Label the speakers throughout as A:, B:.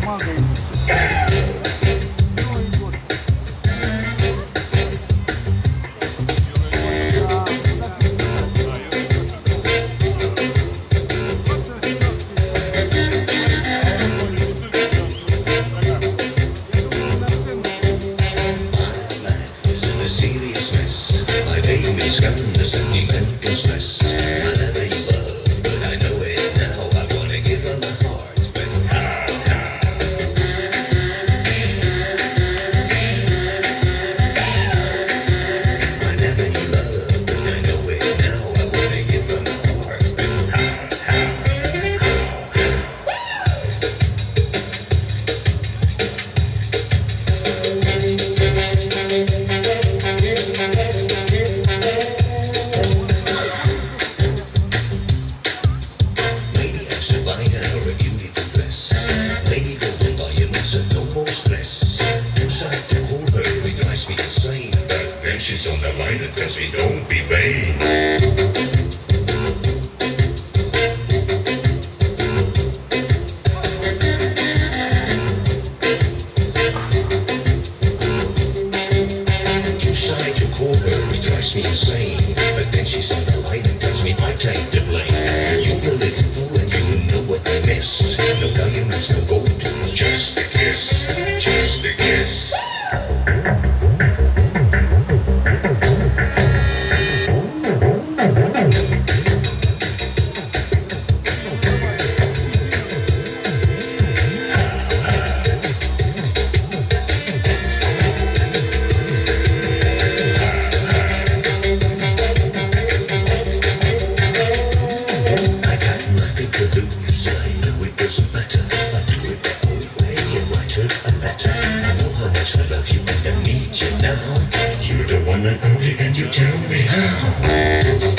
A: She's on the line and tells me don't be vain. Too shy to call her, it drives me insane. But then she's on the line and tells me I take the blame. You're a little fool and you know what I miss. No diamonds, no gold, just a kiss, just a kiss. You're the one and only, and you tell me how.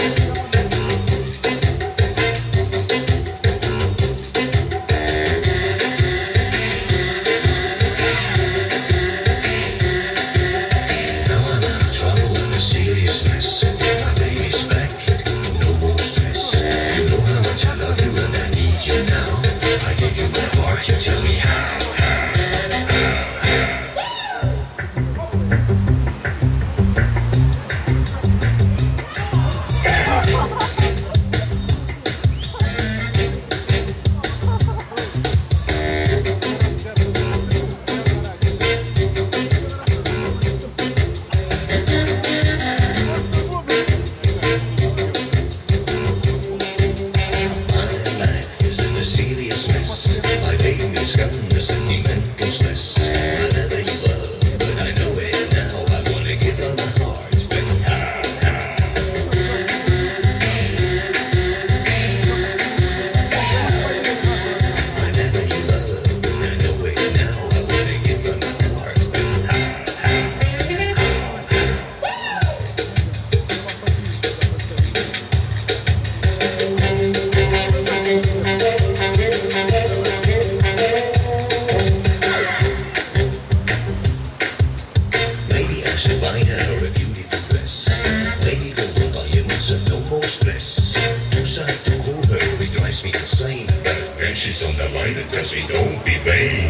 A: She's on the line and tells me don't be vain.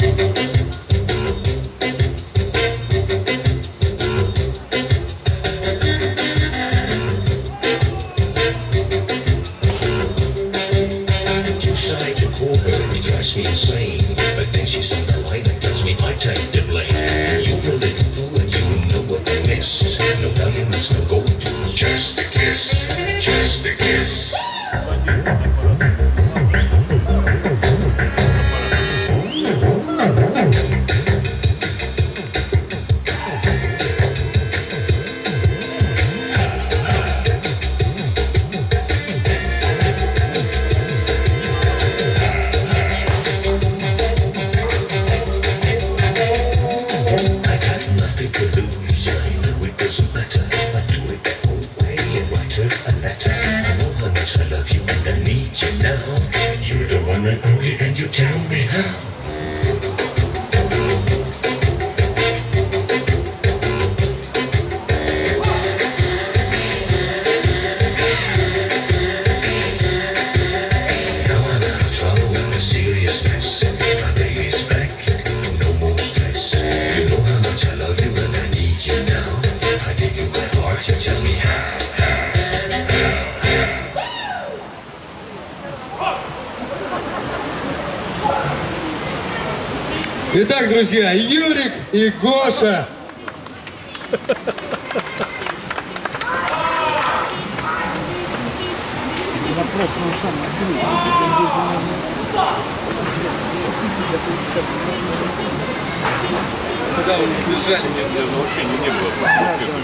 A: Too shy to call her, it drives me insane. But then she's on the line and tells me I take the blame. You're a little fool and you know what I miss. No diamonds, no gold, just a kiss, just a kiss. You're the one and only, and you tell me how. Now I'm out of trouble and the seriousness. My baby's
B: Итак, друзья, Юрик и Гоша.
C: Когда вы бежали, мне вообще не было.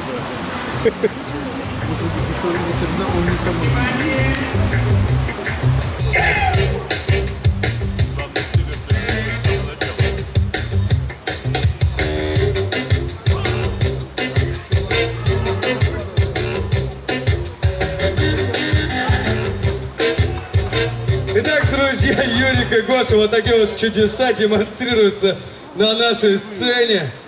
B: Итак, друзья, Юрик и Гоша, вот такие вот чудеса демонстрируются на нашей сцене.